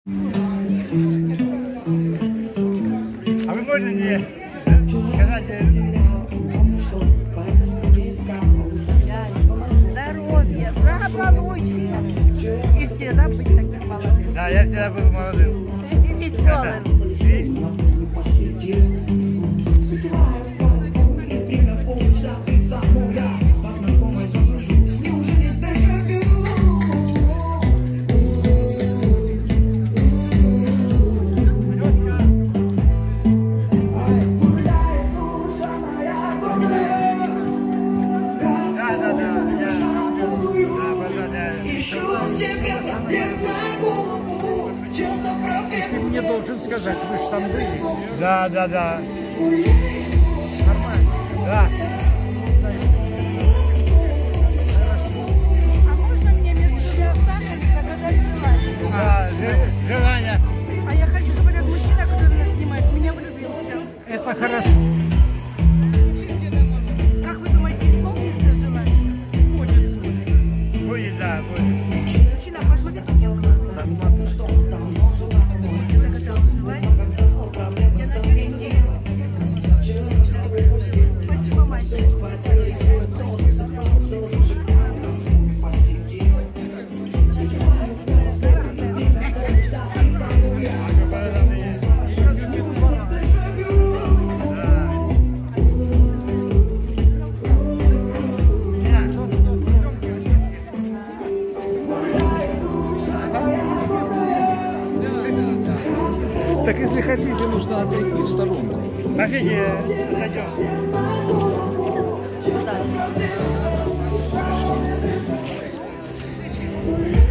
А вы можете мне сказать? Здоровья, благополучия. И всегда быть таким молодым. Да, я всегда был молодым. И веселым. Ты мне должен сказать, вы же там были. Да. Нормально. Да. А можно мне между двумя сахаром загадать желание? Да, желание. А я хочу, чтобы этот мужчина, который нас снимает, меня влюбился. Это хорошо. Как вы думаете, исполнится желание? Будет, да, будет. Мужчина, посмотрите, что он там загадал желание. Я надеюсь, что спасибо, мальчик. Так если хотите, нужно отойти в сторонку. Пошлите, зайдем. Куда?